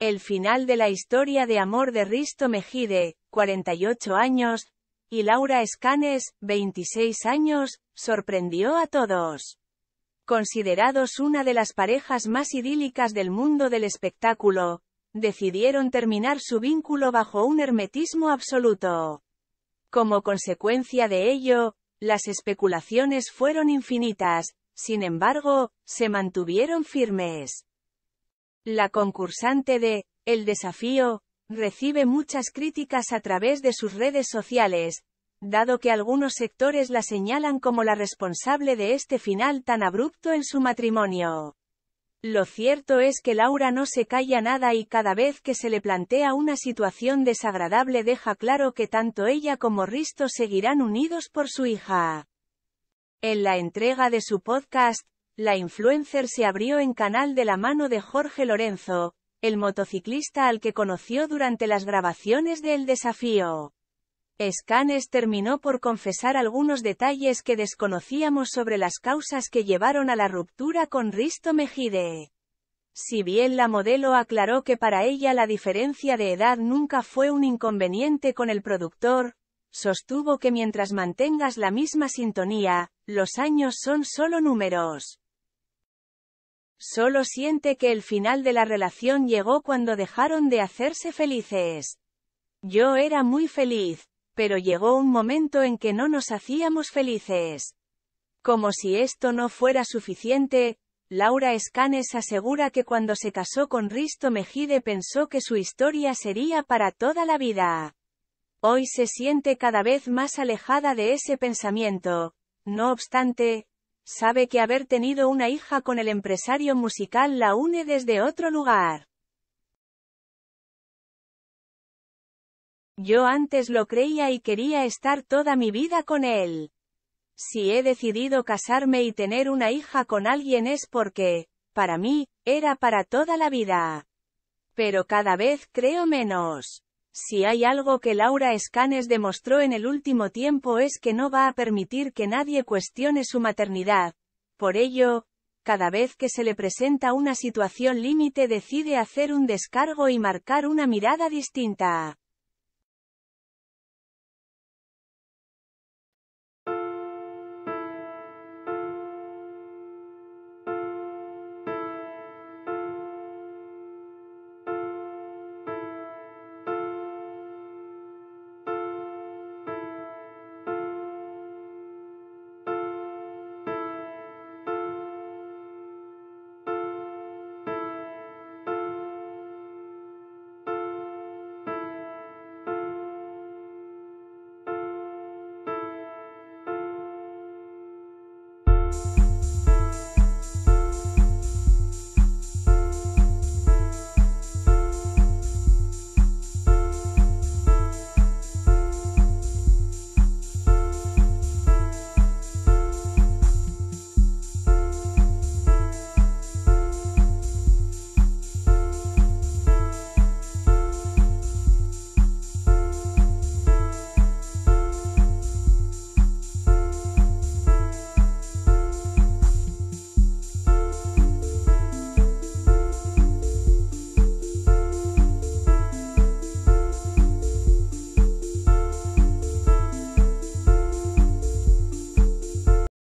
El final de la historia de amor de Risto Mejide, 48 años, y Laura Escanes, 26 años, sorprendió a todos. Considerados una de las parejas más idílicas del mundo del espectáculo, decidieron terminar su vínculo bajo un hermetismo absoluto. Como consecuencia de ello, las especulaciones fueron infinitas, sin embargo, se mantuvieron firmes. La concursante de El Desafío recibe muchas críticas a través de sus redes sociales, dado que algunos sectores la señalan como la responsable de este final tan abrupto en su matrimonio. Lo cierto es que Laura no se calla nada y cada vez que se le plantea una situación desagradable deja claro que tanto ella como Risto seguirán unidos por su hija. En la entrega de su podcast, la influencer se abrió en canal de la mano de Jorge Lorenzo, el motociclista al que conoció durante las grabaciones de El Desafío. Escanes terminó por confesar algunos detalles que desconocíamos sobre las causas que llevaron a la ruptura con Risto Mejide. Si bien la modelo aclaró que para ella la diferencia de edad nunca fue un inconveniente con el productor, sostuvo que mientras mantengas la misma sintonía, los años son solo números. Solo siente que el final de la relación llegó cuando dejaron de hacerse felices. Yo era muy feliz, pero llegó un momento en que no nos hacíamos felices. Como si esto no fuera suficiente, Laura Escanes asegura que cuando se casó con Risto Mejide pensó que su historia sería para toda la vida. Hoy se siente cada vez más alejada de ese pensamiento. No obstante, sabe que haber tenido una hija con el empresario musical la une desde otro lugar. Yo antes lo creía y quería estar toda mi vida con él. Si he decidido casarme y tener una hija con alguien es porque, para mí, era para toda la vida. Pero cada vez creo menos. Si hay algo que Laura Escanes demostró en el último tiempo es que no va a permitir que nadie cuestione su maternidad. Por ello, cada vez que se le presenta una situación límite decide hacer un descargo y marcar una mirada distinta.